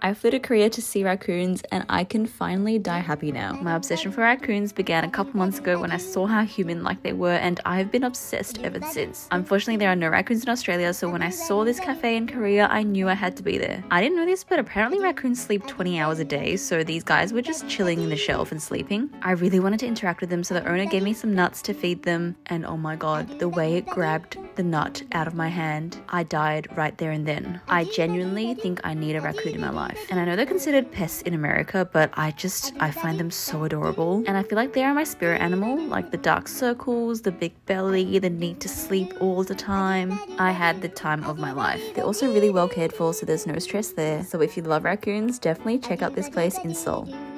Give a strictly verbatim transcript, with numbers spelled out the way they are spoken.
I flew to Korea to see raccoons and I can finally die happy now. My obsession for raccoons began a couple months ago when I saw how human-like they were, and I've been obsessed ever since. Unfortunately, there are no raccoons in Australia, so when I saw this cafe in Korea, I knew I had to be there. I didn't know this, but apparently raccoons sleep twenty hours a day, so these guys were just chilling in the shelf and sleeping. I really wanted to interact with them, so the owner gave me some nuts to feed them, and oh my god, the way it grabbed the nut out of my hand, I died right there and then. I genuinely think I need a raccoon in my life. And I know they're considered pests in America, but I just, I find them so adorable. And I feel like they are my spirit animal, like the dark circles, the big belly, the need to sleep all the time. I had the time of my life. They're also really well cared for, so there's no stress there. So if you love raccoons, definitely check out this place in Seoul.